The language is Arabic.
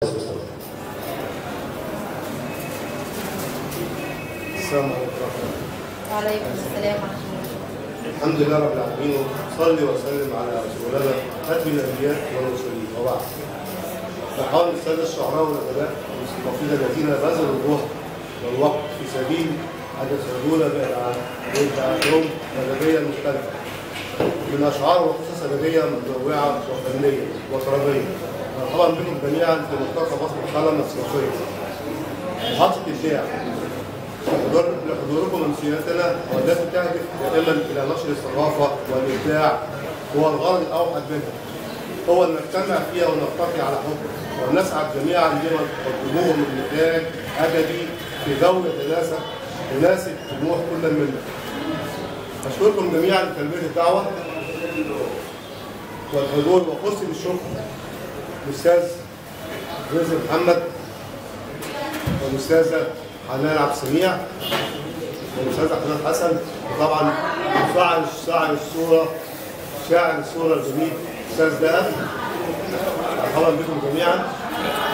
السلام عليكم ورحمة الله. وعليكم السلام ورحمة الله. الحمد لله رب العالمين، وصلي وسلم على رسولنا خاتم الانبياء والمرسلين، وبعد. نحاول الساده الشعراء والادباء والمستضيفين الذين بذلوا الجهد والوقت في سبيل ان يسعدونا بابداعاتهم الادبيه المختلفه من اشعار وقصص ادبيه متنوعه وفنيه وطربيه. مرحبا بكم جميعا في ملتقى فصل القلم السياسيه. محطه ابداع. لحضوركم امسيتنا والتي تهدف دائما الى نشر الثقافه والابداع، هو الغرض الاوحد منها، هو ان نجتمع فيها ونلتقي على حب ونسعد جميعا بما تقدموه من نتاج ادبي في جو يناسب طموح كل منا. اشكركم جميعا لتلبيه الدعوه والحضور، وخصي بالشكر الاستاذ رزق محمد والاستاذه حنان عبد السميع والاستاذ حنان حسن، وطبعا شاعر الصوره الجميل الاستاذ دهب. مرحبا بكم جميعا.